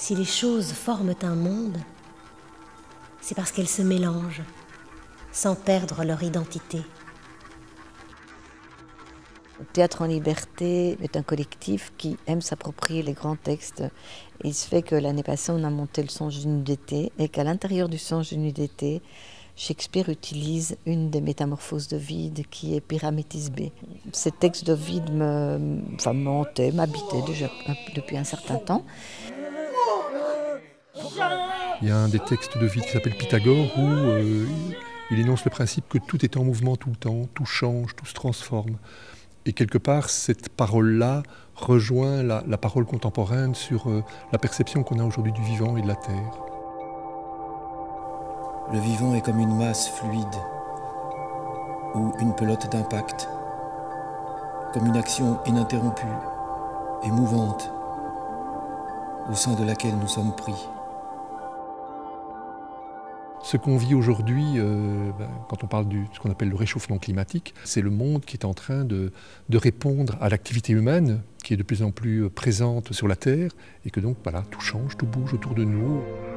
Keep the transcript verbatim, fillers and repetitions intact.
Si les choses forment un monde, c'est parce qu'elles se mélangent, sans perdre leur identité. Théâtre en Liberté est un collectif qui aime s'approprier les grands textes. Et il se fait que l'année passée, on a monté le Songe d'une nuit d'été et qu'à l'intérieur du Songe d'une nuit d'été, Shakespeare utilise une des métamorphoses d'Ovide qui est Pyramétis B. Ces textes d'Ovide me, enfin, me hantaient, m'habitaient déjà depuis un certain temps. Il y a un des textes d'Ovide qui s'appelle Pythagore où euh, il énonce le principe que tout est en mouvement tout le temps, tout change, tout se transforme. Et quelque part, cette parole-là rejoint la, la parole contemporaine sur euh, la perception qu'on a aujourd'hui du vivant et de la terre. Le vivant est comme une masse fluide ou une pelote d'impact, comme une action ininterrompue et mouvante au sein de laquelle nous sommes pris. Ce qu'on vit aujourd'hui, euh, ben, quand on parle de ce qu'on appelle le réchauffement climatique, c'est le monde qui est en train de, de répondre à l'activité humaine qui est de plus en plus présente sur la Terre et que donc voilà, tout change, tout bouge autour de nous.